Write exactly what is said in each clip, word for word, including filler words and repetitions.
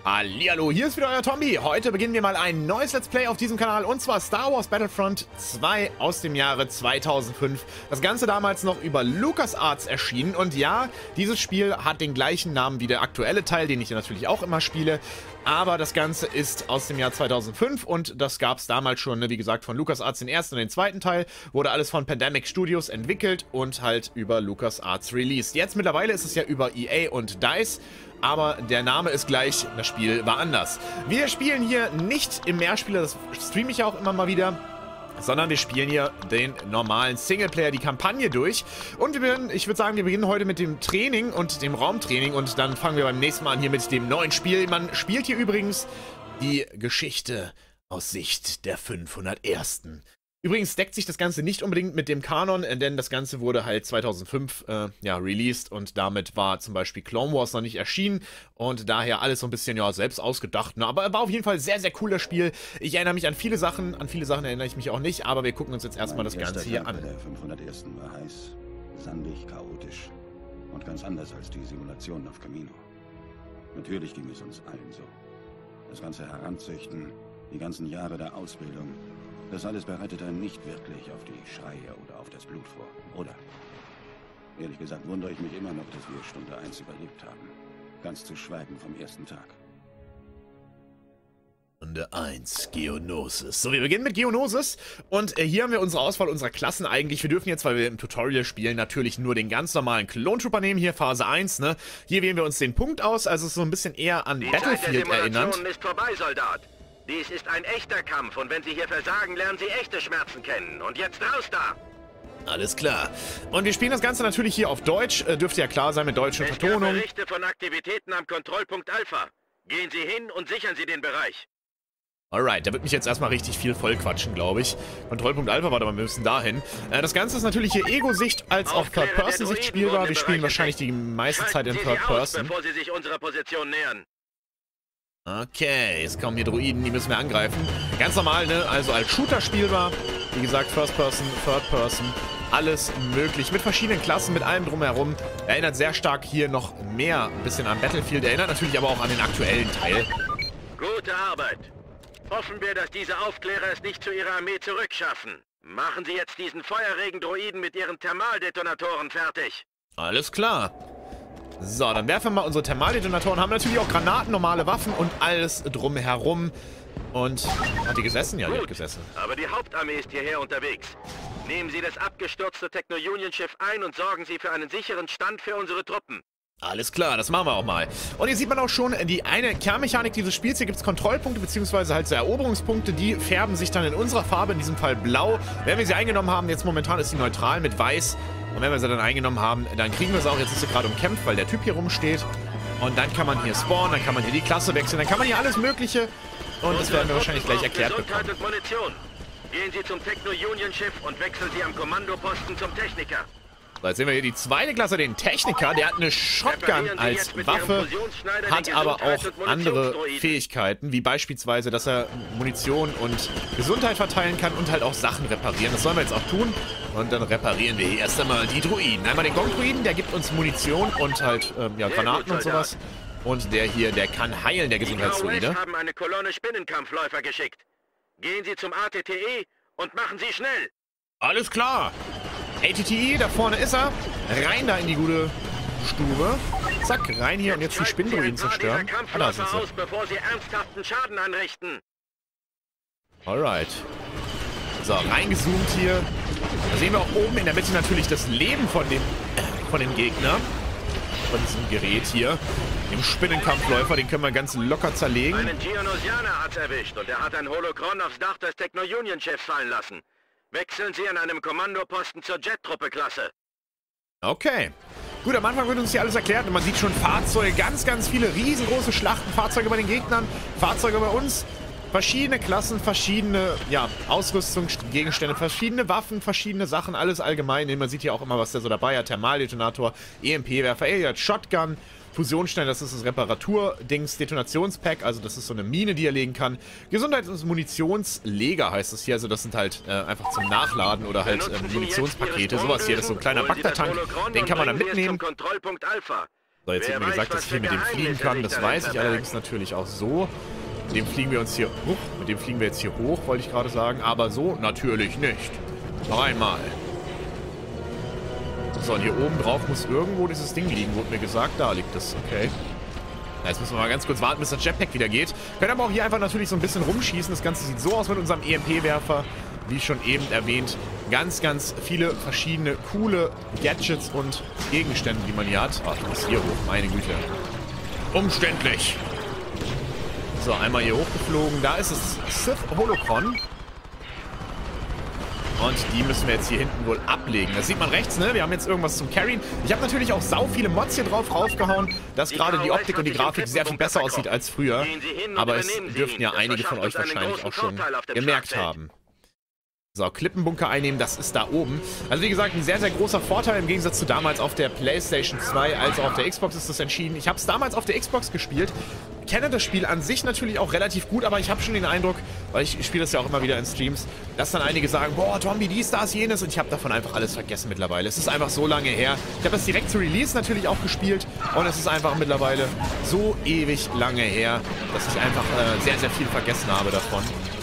Hallihallo, hier ist wieder euer Tombi. Heute beginnen wir mal ein neues Let's Play auf diesem Kanal und zwar Star Wars Battlefront zwei aus dem Jahre zweitausendfünf. Das Ganze damals noch über LucasArts erschienen und ja, dieses Spiel hat den gleichen Namen wie der aktuelle Teil, den ich natürlich auch immer spiele. Aber das Ganze ist aus dem Jahr zweitausendfünf und das gab es damals schon, ne, wie gesagt, von LucasArts den ersten und den zweiten Teil. Wurde alles von Pandemic Studios entwickelt und halt über LucasArts released. Jetzt mittlerweile ist es ja über E A und DICE. Aber der Name ist gleich, das Spiel war anders. Wir spielen hier nicht im Mehrspieler, das streame ich ja auch immer mal wieder, sondern wir spielen hier den normalen Singleplayer, die Kampagne durch. Und wir beginnen, ich würde sagen, wir beginnen heute mit dem Training und dem Raumtraining und dann fangen wir beim nächsten Mal an hier mit dem neuen Spiel. Man spielt hier übrigens die Geschichte aus Sicht der fünfhundertersten. Übrigens deckt sich das Ganze nicht unbedingt mit dem Kanon, denn das Ganze wurde halt zweitausendfünf äh, ja, released und damit war zum Beispiel Clone Wars noch nicht erschienen und daher alles so ein bisschen ja selbst ausgedacht. Ne? Aber war auf jeden Fall sehr, sehr cool das Spiel. Ich erinnere mich an viele Sachen, an viele Sachen erinnere ich mich auch nicht, aber wir gucken uns jetzt erstmal das Ganze hier an. Der fünfhundertersten war heiß, sandig, chaotisch und ganz anders als die Simulationen auf Kamino. Natürlich ging es uns allen so. Das ganze Heranzüchten, die ganzen Jahre der Ausbildung, das alles bereitet einen nicht wirklich auf die Schreie oder auf das Blut vor, oder? Ehrlich gesagt wundere ich mich immer noch, dass wir Stunde eins überlebt haben. Ganz zu schweigen vom ersten Tag. Stunde eins, Geonosis. So, wir beginnen mit Geonosis und äh, hier haben wir unsere Auswahl unserer Klassen eigentlich. Wir dürfen jetzt, weil wir im Tutorial spielen, natürlich nur den ganz normalen Clone Trooper nehmen, hier Phase eins, ne? Hier wählen wir uns den Punkt aus, also so ein bisschen eher an Die Battlefield erinnert. ist vorbei, Soldat. Dies ist ein echter Kampf und wenn Sie hier versagen, lernen Sie echte Schmerzen kennen. Und jetzt raus da! Alles klar. Und wir spielen das Ganze natürlich hier auf Deutsch. Äh, dürfte ja klar sein mit deutschen Es gab Vertonungen. Berichte von Aktivitäten am Kontrollpunkt Alpha. Gehen Sie hin und sichern Sie den Bereich. Alright, da wird mich jetzt erstmal richtig viel vollquatschen, glaube ich. Kontrollpunkt Alpha, warte mal, wir müssen dahin. Äh, das Ganze ist natürlich hier Ego-Sicht als auch Third-Person-Sicht spielbar. Wir spielen wahrscheinlich die meiste Zeit in Third-Person. Bevor Sie sich unserer Position nähern. Okay, jetzt kommen hier Droiden, die müssen wir angreifen. Ganz normal, ne? Also als Shooter spielbar. Wie gesagt, First Person, Third Person, alles möglich. Mit verschiedenen Klassen, mit allem drumherum. Erinnert sehr stark hier noch mehr ein bisschen an Battlefield. Erinnert natürlich aber auch an den aktuellen Teil. Gute Arbeit. Hoffen wir, dass diese Aufklärer es nicht zu Ihrer Armee zurückschaffen. Machen Sie jetzt diesen Feuerregen-Droiden mit Ihren Thermaldetonatoren fertig. Alles klar. So, dann werfen wir mal unsere Thermaldetonatoren. Haben natürlich auch Granaten, normale Waffen und alles drumherum. Und hat die gesessen? Ja, die hat gesessen. Aber die Hauptarmee ist hierher unterwegs. Nehmen Sie das abgestürzte Techno-Union-Schiff ein und sorgen Sie für einen sicheren Stand für unsere Truppen. Alles klar, das machen wir auch mal. Und hier sieht man auch schon die eine Kernmechanik dieses Spiels. Hier gibt es Kontrollpunkte bzw. halt so Eroberungspunkte. Die färben sich dann in unserer Farbe, in diesem Fall blau. Wenn wir sie eingenommen haben, jetzt momentan ist sie neutral mit weiß. Und wenn wir sie dann eingenommen haben, dann kriegen wir sie auch. Jetzt ist sie gerade umkämpft, weil der Typ hier rumsteht. Und dann kann man hier spawnen, dann kann man hier die Klasse wechseln, dann kann man hier alles Mögliche. Und das werden wir wahrscheinlich gleich erklärt bekommen. Gesundheit und Munition. Gehen Sie zum Techno-Union-Schiff und wechseln Sie am Kommandoposten zum Techniker. So, jetzt sehen wir hier die zweite Klasse, den Techniker. Der hat eine Shotgun als Waffe, hat aber auch andere Fähigkeiten, wie beispielsweise, dass er Munition und Gesundheit verteilen kann und halt auch Sachen reparieren. Das sollen wir jetzt auch tun. Und dann reparieren wir hier erst einmal die Druiden. Einmal den Gong-Druiden, der gibt uns Munition und halt ähm, ja, Granaten und sowas. Und der hier, der kann heilen, der Gesundheitsdruide. Die haben eine Kolonne Spinnenkampfläufer geschickt. Gehen Sie zum A T T E und machen Sie schnell. Alles klar. A T T E, da vorne ist er. Rein da in die gute Stube. Zack, rein hier und jetzt die Spinndruiden zerstören. Ah, da sind sie. Aus, bevor Sie ernsthaften Schaden anrichten. Alright. So, reingezoomt hier. Da sehen wir auch oben in der Mitte natürlich das Leben von dem, von dem Gegner. Von diesem Gerät hier. Dem Spinnenkampfläufer, den können wir ganz locker zerlegen. Einen Geonosianer hat's erwischt und er hat ein Holocron aufs Dach des Techno-Union-Chefs fallen lassen. Wechseln Sie an einem Kommandoposten zur Jet-Truppe-Klasse. Okay. Gut, am Anfang wird uns hier alles erklärt und man sieht schon Fahrzeuge, ganz, ganz viele riesengroße Schlachten, Fahrzeuge bei den Gegnern, Fahrzeuge bei uns, verschiedene Klassen, verschiedene, ja, Ausrüstungsgegenstände, verschiedene Waffen, verschiedene Sachen, alles allgemein. Man sieht hier auch immer, was der so dabei hat, Thermaldetonator, E M P-Werfer, er hat Shotgun, Fusionsstein, das ist das Reparatur-Dings, Detonationspack, also das ist so eine Mine, die er legen kann. Gesundheits- und Munitionsleger heißt es hier, also das sind halt äh, einfach zum Nachladen oder halt äh, Munitionspakete, sowas hier, das ist so ein kleiner Bagdad-Tank, den kann man dann mitnehmen. Kontrollpunkt Alpha. So, jetzt wird mir gesagt, dass ich hier mit dem fliegen kann. Das weiß ich allerdings natürlich auch so. Mit dem fliegen wir uns hier hoch. Mit dem fliegen wir jetzt hier hoch, wollte ich gerade sagen. Aber so natürlich nicht. Noch einmal. So, und hier oben drauf muss irgendwo dieses Ding liegen, wurde mir gesagt. Da liegt es. Okay. Jetzt müssen wir mal ganz kurz warten, bis das Jetpack wieder geht. Können aber auch hier einfach natürlich so ein bisschen rumschießen. Das Ganze sieht so aus mit unserem E M P-Werfer. Wie schon eben erwähnt, ganz, ganz viele verschiedene coole Gadgets und Gegenstände, die man hier hat. Ach, ich muss hier hoch, meine Güte. Umständlich. So, einmal hier hochgeflogen. Da ist es Sith Holocron. Und die müssen wir jetzt hier hinten wohl ablegen. Das sieht man rechts, ne? Wir haben jetzt irgendwas zum Carryen. Ich habe natürlich auch sau viele Mods hier drauf raufgehauen, dass gerade die Optik und die Grafik sehr viel besser aussieht als früher. Aber es dürften ja einige von euch wahrscheinlich auch schon gemerkt haben. So, Klippenbunker einnehmen, das ist da oben. Also wie gesagt, ein sehr, sehr großer Vorteil im Gegensatz zu damals auf der PlayStation zwei, also auf der Xbox ist das entschieden. Ich habe es damals auf der Xbox gespielt, kenne das Spiel an sich natürlich auch relativ gut, aber ich habe schon den Eindruck, weil ich spiele das ja auch immer wieder in Streams, dass dann einige sagen, boah, Tombi, dies, das, jenes, und ich habe davon einfach alles vergessen mittlerweile. Es ist einfach so lange her. Ich habe das direkt zu Release natürlich auch gespielt und es ist einfach mittlerweile so ewig lange her, dass ich einfach äh, sehr, sehr viel vergessen habe davon.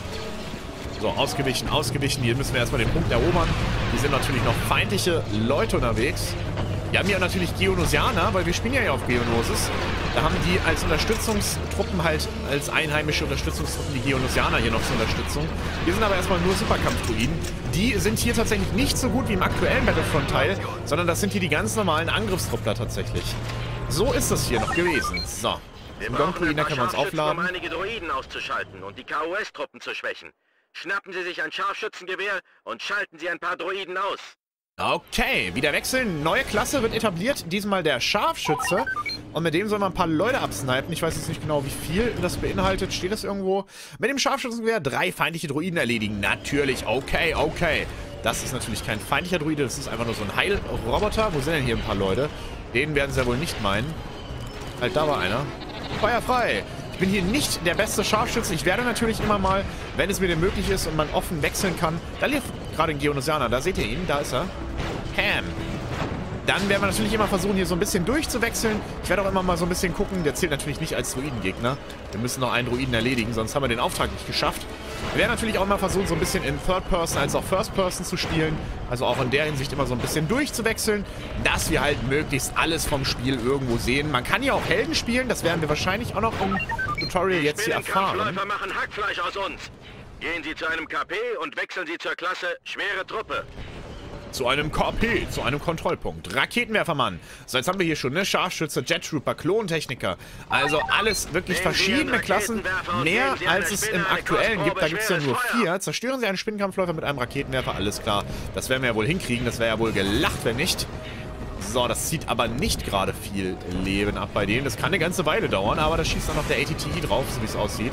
So, ausgewichen, ausgewichen. Hier müssen wir erstmal den Punkt erobern. Hier sind natürlich noch feindliche Leute unterwegs. Wir haben hier natürlich Geonosianer, weil wir spielen ja hier auf Geonosis. Da haben die als Unterstützungstruppen halt, als einheimische Unterstützungstruppen die Geonosianer hier noch zur Unterstützung. Wir sind aber erstmal nur Superkampfdruiden. Die sind hier tatsächlich nicht so gut wie im aktuellen Battlefront-Teil, sondern das sind hier die ganz normalen Angriffstruppler tatsächlich. So ist das hier noch gewesen. So, im Gong-Druiden können wir uns aufladen. Um einige Droiden auszuschalten und die K O S-Truppen zu schwächen. Schnappen Sie sich ein Scharfschützengewehr und schalten Sie ein paar Droiden aus. Okay, wieder wechseln. Neue Klasse wird etabliert. Diesmal der Scharfschütze. Und mit dem soll man ein paar Leute absnipen. Ich weiß jetzt nicht genau, wie viel das beinhaltet. Steht das irgendwo? Mit dem Scharfschützengewehr drei feindliche Droiden erledigen. Natürlich. Okay, okay. Das ist natürlich kein feindlicher Droide. Das ist einfach nur so ein Heilroboter. Wo sind denn hier ein paar Leute? Den werden sie ja wohl nicht meinen. Halt, da war einer. Feuer frei. Ich bin hier nicht der beste Scharfschütze. Ich werde natürlich immer mal, wenn es mir denn möglich ist und man offen wechseln kann. Da lief gerade ein Geonosianer. Da seht ihr ihn. Da ist er. Ham. Dann werden wir natürlich immer versuchen, hier so ein bisschen durchzuwechseln. Ich werde auch immer mal so ein bisschen gucken. Der zählt natürlich nicht als Druidengegner. Wir müssen noch einen Druiden erledigen, sonst haben wir den Auftrag nicht geschafft. Wir werden natürlich auch mal versuchen, so ein bisschen in Third Person als auch First Person zu spielen. Also auch in der Hinsicht immer so ein bisschen durchzuwechseln, dass wir halt möglichst alles vom Spiel irgendwo sehen. Man kann ja auch Helden spielen, das werden wir wahrscheinlich auch noch im Tutorial jetzt hier erfahren. Kampfläufer machen Hackfleisch aus uns. Gehen Sie zu einem K P und wechseln Sie zur Klasse Schwere Truppe. Zu einem K P, zu einem Kontrollpunkt. Raketenwerfermann. So, jetzt haben wir hier schon, ne? Scharfschütze, Jet Trooper, Klontechniker. Also alles wirklich verschiedene Klassen. Mehr als es im aktuellen gibt. Da gibt es ja nur vier. Zerstören Sie einen Spinnenkampfläufer mit einem Raketenwerfer. Alles klar. Das werden wir ja wohl hinkriegen. Das wäre ja wohl gelacht, wenn nicht. So, das zieht aber nicht gerade viel Leben ab bei denen. Das kann eine ganze Weile dauern, aber da schießt dann noch der A T T I drauf, so wie es aussieht.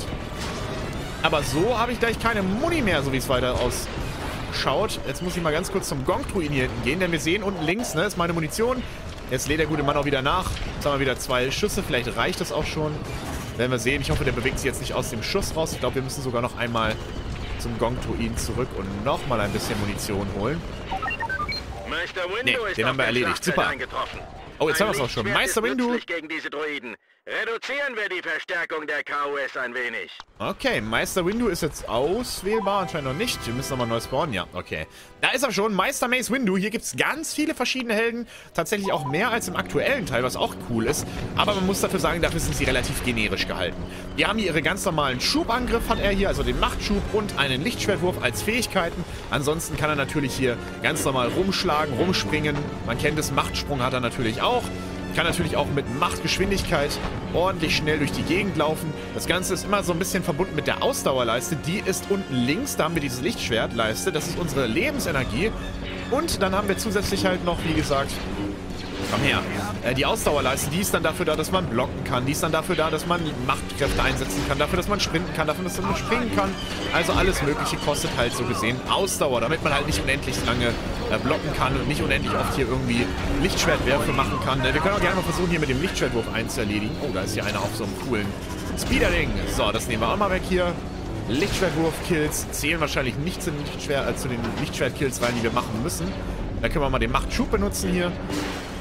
Aber so habe ich gleich keine Muni mehr, so wie es weiter aussieht. Schaut, jetzt muss ich mal ganz kurz zum Gong-Druiden hier hinten gehen, denn wir sehen unten links, ne, ist meine Munition. Jetzt lädt der gute Mann auch wieder nach. Jetzt haben wir wieder zwei Schüsse, vielleicht reicht das auch schon. Werden wir sehen. Ich hoffe, der bewegt sich jetzt nicht aus dem Schuss raus. Ich glaube, wir müssen sogar noch einmal zum Gong-Druiden zurück und nochmal ein bisschen Munition holen. Ne, den haben wir erledigt. Super. Oh, jetzt haben wir es auch schon. Meister Windu. Gegen diese Droiden. Reduzieren wir die Verstärkung der K O S ein wenig. Okay, Meister Windu ist jetzt auswählbar, anscheinend noch nicht. Wir müssen nochmal neu spawnen, ja, okay. Da ist er schon, Meister Mace Windu. Hier gibt es ganz viele verschiedene Helden. Tatsächlich auch mehr als im aktuellen Teil, was auch cool ist. Aber man muss dafür sagen, dafür sind sie relativ generisch gehalten. Die haben hier ihre ganz normalen Schubangriff, hat er hier, also den Machtschub und einen Lichtschwertwurf als Fähigkeiten. Ansonsten kann er natürlich hier ganz normal rumschlagen, rumspringen. Man kennt es, Machtsprung hat er natürlich auch. Kann natürlich auch mit Machtgeschwindigkeit ordentlich schnell durch die Gegend laufen. Das Ganze ist immer so ein bisschen verbunden mit der Ausdauerleiste. Die ist unten links, da haben wir dieses Lichtschwertleiste. Das ist unsere Lebensenergie. Und dann haben wir zusätzlich halt noch, wie gesagt, komm her, äh, die Ausdauerleiste, die ist dann dafür da, dass man blocken kann. Die ist dann dafür da, dass man Machtkräfte einsetzen kann. Dafür, dass man sprinten kann. Dafür, dass man springen kann. Also alles Mögliche kostet halt so gesehen Ausdauer, damit man halt nicht unendlich lange äh, blocken kann und nicht unendlich oft hier irgendwie Lichtschwertwürfe machen kann. Wir können auch gerne mal versuchen, hier mit dem Lichtschwertwurf eins zu erledigen. Oh, da ist hier einer auf so einem coolen Speederding. So, das nehmen wir auch mal weg hier. Lichtschwertwurf-Kills zählen wahrscheinlich nicht zu den, Lichtschwer äh, zu den Lichtschwert-Kills rein, die wir machen müssen. Da können wir mal den Machtschub benutzen hier.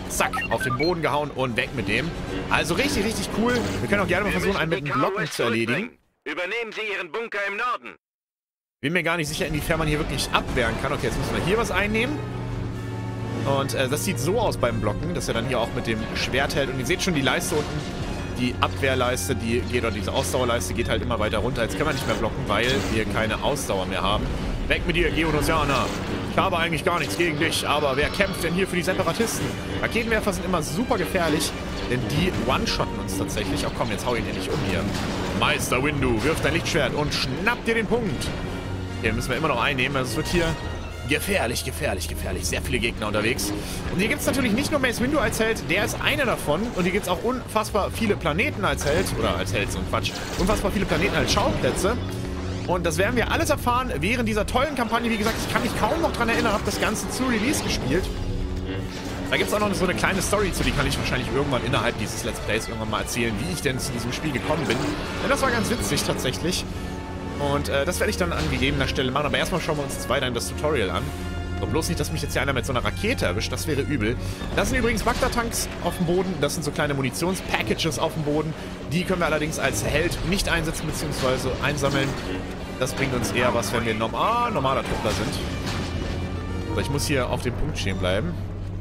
Zack, auf den Boden gehauen und weg mit dem. Also richtig, richtig cool. Wir können auch gerne mal versuchen, einen mit den Blocken zu erledigen. Übernehmen Sie Ihren Bunker im Norden. Bin mir gar nicht sicher, inwiefern man hier wirklich abwehren kann. Okay, jetzt müssen wir hier was einnehmen. Und äh, das sieht so aus beim Blocken, dass er dann hier auch mit dem Schwert hält. Und ihr seht schon, die Leiste unten, die Abwehrleiste, die geht, oder diese Ausdauerleiste geht halt immer weiter runter. Jetzt können wir nicht mehr blocken, weil wir keine Ausdauer mehr haben. Weg mit dir, Geonosianer. Ich habe eigentlich gar nichts gegen dich, aber wer kämpft denn hier für die Separatisten? Raketenwerfer sind immer super gefährlich, denn die one-shotten uns tatsächlich. Ach komm, jetzt hau ihn hier nicht um hier. Meister Windu, wirf dein Lichtschwert und schnapp dir den Punkt. Hier müssen wir immer noch einnehmen. Also es wird hier gefährlich, gefährlich, gefährlich. Sehr viele Gegner unterwegs. Und hier gibt es natürlich nicht nur Mace Windu als Held, der ist einer davon. Und hier gibt es auch unfassbar viele Planeten als Held. Oder als Held, so ein Quatsch. Unfassbar viele Planeten als Schauplätze. Und das werden wir alles erfahren während dieser tollen Kampagne. Wie gesagt, ich kann mich kaum noch dran erinnern, habe das Ganze zu Release gespielt. Da gibt es auch noch so eine kleine Story zu, die kann ich wahrscheinlich irgendwann innerhalb dieses Let's Plays irgendwann mal erzählen, wie ich denn zu diesem Spiel gekommen bin. Denn das war ganz witzig tatsächlich. Und äh, das werde ich dann an gegebener Stelle machen. Aber erstmal schauen wir uns jetzt weiter in das Tutorial an. So, bloß nicht, dass mich jetzt hier einer mit so einer Rakete erwischt. Das wäre übel. Das sind übrigens Bagdad-Tanks auf dem Boden. Das sind so kleine Munitionspackages auf dem Boden. Die können wir allerdings als Held nicht einsetzen bzw. einsammeln. Das bringt uns eher was, wenn wir norm ah, normaler Truppler sind. So, ich muss hier auf dem Punkt stehen bleiben.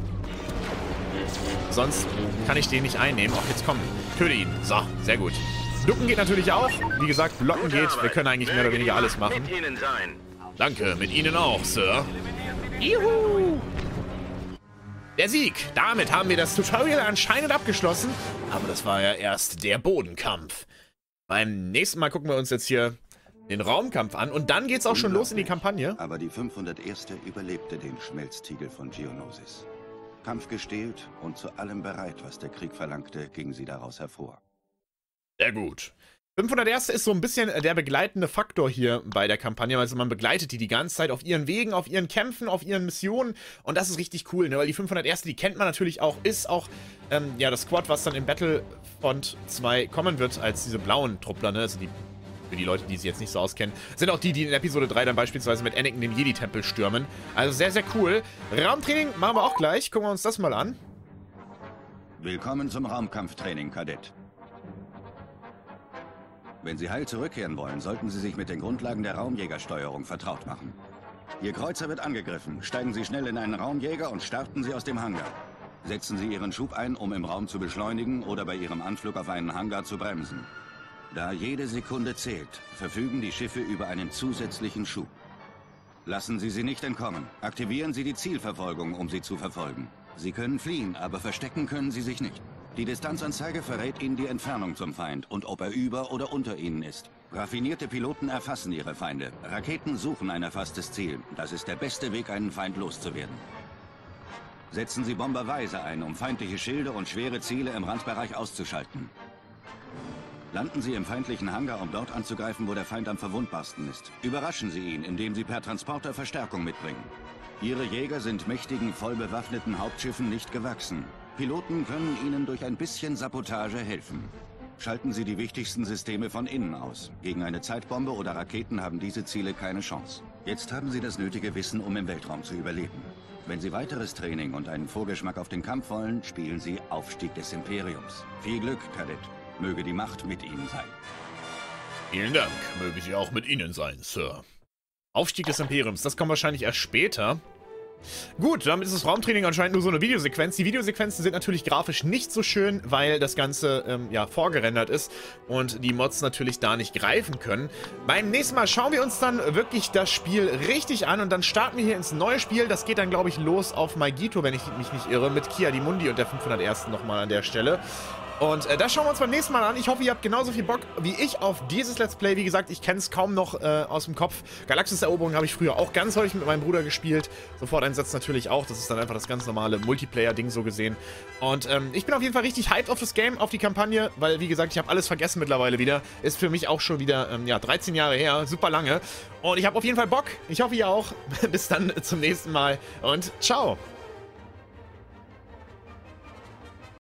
Sonst kann ich den nicht einnehmen. Auch jetzt komm, töte ihn. So, sehr gut. Ducken geht natürlich auch. Wie gesagt, blocken geht. Wir können eigentlich mehr oder weniger alles machen. Danke, mit Ihnen auch, Sir. Juhu! Der Sieg. Damit haben wir das Tutorial anscheinend abgeschlossen. Aber das war ja erst der Bodenkampf. Beim nächsten Mal gucken wir uns jetzt hier den Raumkampf an. Und dann geht's auch schon los in die Kampagne. Aber die fünfhunderterste überlebte den Schmelztiegel von Geonosis. Kampfgestählt und zu allem bereit, was der Krieg verlangte, ging sie daraus hervor. Sehr gut. fünfhunderterste ist so ein bisschen der begleitende Faktor hier bei der Kampagne. Also man begleitet die die ganze Zeit auf ihren Wegen, auf ihren Kämpfen, auf ihren Missionen. Und das ist richtig cool, ne? Weil die fünfhunderterste, die kennt man natürlich auch, ist auch ähm, ja, das Squad, was dann in Battlefront zwei kommen wird, als diese blauen Truppler, ne? Also die, für die Leute, die sich jetzt nicht so auskennen, sind auch die, die in Episode drei dann beispielsweise mit Anakin den Jedi-Tempel stürmen. Also sehr, sehr cool. Raumtraining machen wir auch gleich. Gucken wir uns das mal an. Willkommen zum Raumkampftraining, Kadett. Wenn Sie heil zurückkehren wollen, sollten Sie sich mit den Grundlagen der Raumjägersteuerung vertraut machen. Ihr Kreuzer wird angegriffen. Steigen Sie schnell in einen Raumjäger und starten Sie aus dem Hangar. Setzen Sie Ihren Schub ein, um im Raum zu beschleunigen oder bei Ihrem Anflug auf einen Hangar zu bremsen. Da jede Sekunde zählt, verfügen die Schiffe über einen zusätzlichen Schub. Lassen Sie sie nicht entkommen. Aktivieren Sie die Zielverfolgung, um sie zu verfolgen. Sie können fliehen, aber verstecken können Sie sich nicht. Die Distanzanzeige verrät Ihnen die Entfernung zum Feind und ob er über oder unter Ihnen ist. Raffinierte Piloten erfassen ihre Feinde. Raketen suchen ein erfasstes Ziel. Das ist der beste Weg, einen Feind loszuwerden. Setzen Sie Bomber weise ein, um feindliche Schilde und schwere Ziele im Randbereich auszuschalten. Landen Sie im feindlichen Hangar, um dort anzugreifen, wo der Feind am verwundbarsten ist. Überraschen Sie ihn, indem Sie per Transporter Verstärkung mitbringen. Ihre Jäger sind mächtigen, voll bewaffneten Hauptschiffen nicht gewachsen. Piloten können Ihnen durch ein bisschen Sabotage helfen. Schalten Sie die wichtigsten Systeme von innen aus. Gegen eine Zeitbombe oder Raketen haben diese Ziele keine Chance. Jetzt haben Sie das nötige Wissen, um im Weltraum zu überleben. Wenn Sie weiteres Training und einen Vorgeschmack auf den Kampf wollen, spielen Sie Aufstieg des Imperiums. Viel Glück, Kadett. Möge die Macht mit Ihnen sein. Vielen Dank. Möge sie auch mit Ihnen sein, Sir. Aufstieg des Imperiums. Das kommt wahrscheinlich erst später. Gut, damit ist das Raumtraining anscheinend nur so eine Videosequenz. Die Videosequenzen sind natürlich grafisch nicht so schön, weil das Ganze ähm, ja, vorgerendert ist und die Mods natürlich da nicht greifen können. Beim nächsten Mal schauen wir uns dann wirklich das Spiel richtig an und dann starten wir hier ins neue Spiel. Das geht dann, glaube ich, los auf Maigito, wenn ich mich nicht irre, mit Ki-Adi-Mundi und der fünfhundertersten nochmal an der Stelle. Und äh, das schauen wir uns beim nächsten Mal an. Ich hoffe, ihr habt genauso viel Bock wie ich auf dieses Let's Play. Wie gesagt, ich kenne es kaum noch äh, aus dem Kopf. Galaxis-Eroberung habe ich früher auch ganz häufig mit meinem Bruder gespielt. Sofort einsetzt natürlich auch. Das ist dann einfach das ganz normale Multiplayer-Ding so gesehen. Und ähm, ich bin auf jeden Fall richtig hyped auf das Game, auf die Kampagne, weil, wie gesagt, ich habe alles vergessen mittlerweile wieder. Ist für mich auch schon wieder, ähm, ja, dreizehn Jahre her. Super lange. Und ich habe auf jeden Fall Bock. Ich hoffe, ihr auch. Bis dann zum nächsten Mal und ciao.